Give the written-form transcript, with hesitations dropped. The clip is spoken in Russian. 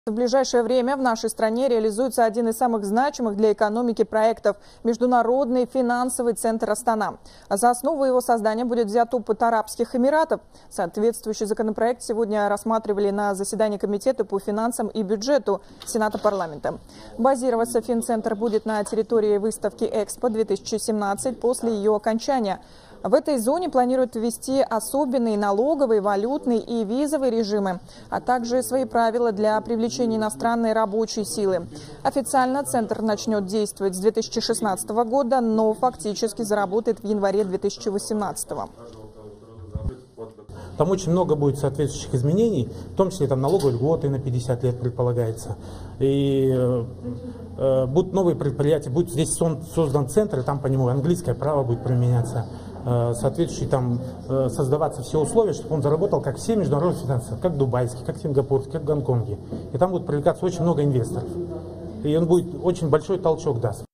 В ближайшее время в нашей стране реализуется один из самых значимых для экономики проектов – Международный финансовый центр Астана. За основу его создания будет взят опыт Арабских Эмиратов. Соответствующий законопроект сегодня рассматривали на заседании Комитета по финансам и бюджету Сената парламента. Базироваться финцентр будет на территории выставки «Экспо-2017» после ее окончания. В этой зоне планируют ввести особенные налоговые, валютные и визовые режимы, а также свои правила для привлечения иностранной рабочей силы. Официально центр начнет действовать с 2016 года, но фактически заработает в январе 2018. Там очень много будет соответствующих изменений, в том числе там налоговые льготы на 50 лет предполагается. И будут новые предприятия, будет здесь создан центр, и там по нему английское право будет применяться. Соответствующие там создаваться все условия, чтобы он заработал как все международные финансы, как дубайский, как сингапурский, как в Гонконге. И там будет привлекаться очень много инвесторов. И он будет очень большой толчок даст.